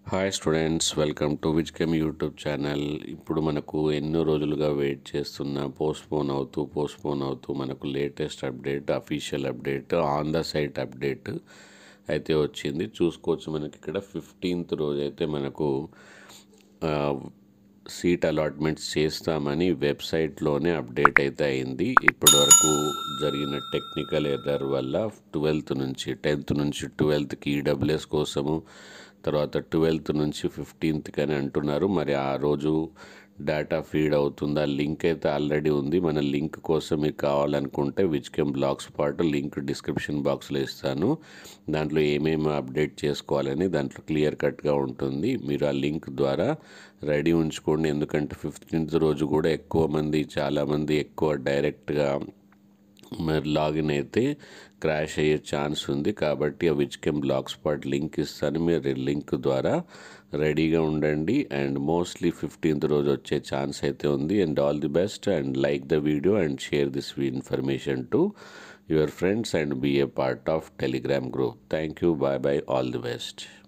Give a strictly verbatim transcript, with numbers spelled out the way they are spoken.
Hi students, welcome to విజ్కెమ్ YouTube channel. ఇప్పుడు మనకు ఎన్నో రోజులుగా వెయిట్ చేస్తున్న పోస్ట్పోన్ అవుతూ పోస్ట్పోన్ అవుతూ మనకు latest update, official update, on the site update అయితే వచ్చింది. చూసుకోవచ్చు, మనకి ఇక్కడ ఫిఫ్టీన్త్ రోజు అయితే మనకు సీట్ అలాట్మెంట్స్ చేస్తామని వెబ్సైట్లోనే అప్డేట్ అయితే అయింది. ఇప్పటి వరకు జరిగిన టెక్నికల్ ఎర్రర్ వల్ల ట్వెల్త్ నుంచి టెన్త్ నుంచి ట్వెల్త్కి ఈడబ్ల్యూఎస్ కోసము, తర్వాత ట్వెల్త్ నుంచి ఫిఫ్టీన్త్కి అని అంటున్నారు. మరి ఆ రోజు డేటా ఫీడ్ అవుతుందా? లింక్ అయితే ఆల్రెడీ ఉంది. మన లింక్ కోసం మీకు కావాలనుకుంటే విజ్కెమ్ బ్లాగ్ స్పాట్ లింక్ డిస్క్రిప్షన్ బాక్స్లో ఇస్తాను. దాంట్లో ఏమేమి అప్డేట్ చేసుకోవాలని దాంట్లో క్లియర్ కట్గా ఉంటుంది. మీరు ఆ లింక్ ద్వారా రెడీ ఉంచుకోండి. ఎందుకంటే ఫిఫ్టీన్త్ రోజు కూడా ఎక్కువ మంది చాలామంది ఎక్కువ డైరెక్ట్గా మరి లాగిన్ అయితే క్రాష్ అయ్యే ఛాన్స్ ఉంది. కాబట్టి ఆ విజ్కెమ్ బ్లాగ్ స్పాట్ లింక్ ఇస్తాను, మీరు లింక్ ద్వారా రెడీగా ఉండండి. అండ్ మోస్ట్లీ ఫిఫ్టీన్త్ రోజు వచ్చే ఛాన్స్ అయితే ఉంది. And all the best, and like the video and share this information to your friends and be a part of Telegram group. Thank you, bye bye, all the best.